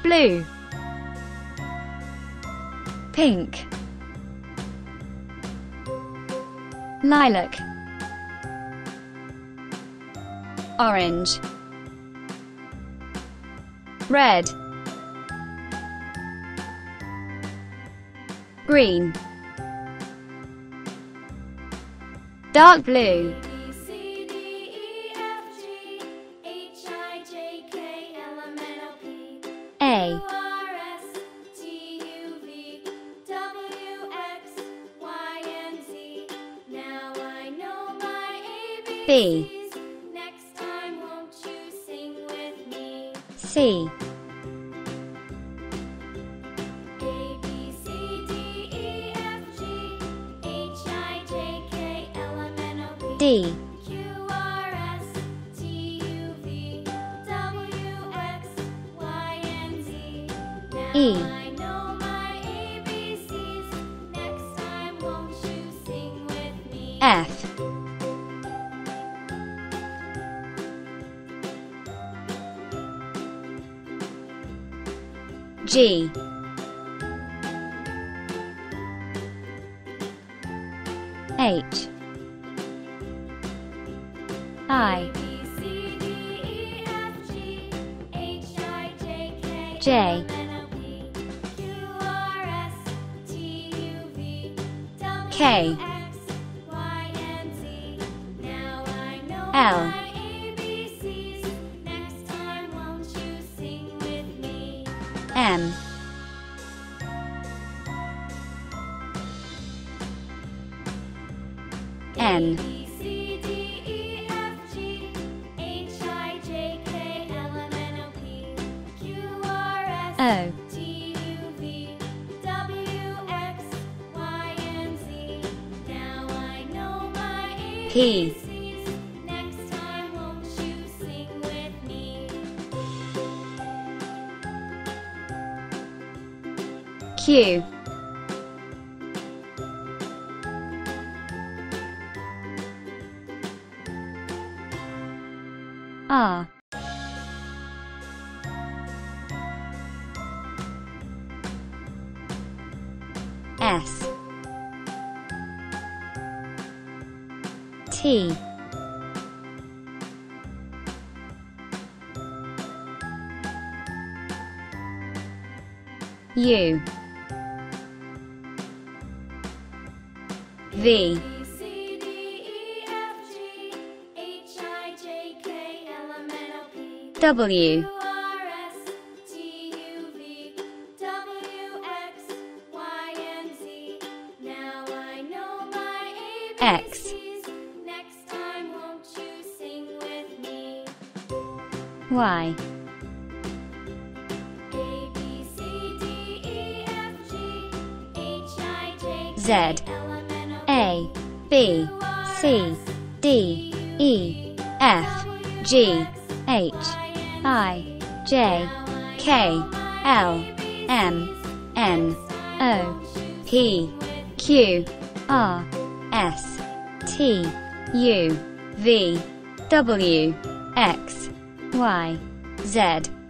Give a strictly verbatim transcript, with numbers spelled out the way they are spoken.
blue, pink, lilac, orange, red, green, dark blue, A, B, C, D, E, F, G, H, I, J, K, L, M, N, O, P, Q, R, S, T, U, V, W, X, Y, Z, A, B, C, D, E, F, G, H, I, J, K, L, M, N, O, P, Q, R, S, T, U, V, W, X, Y, Z.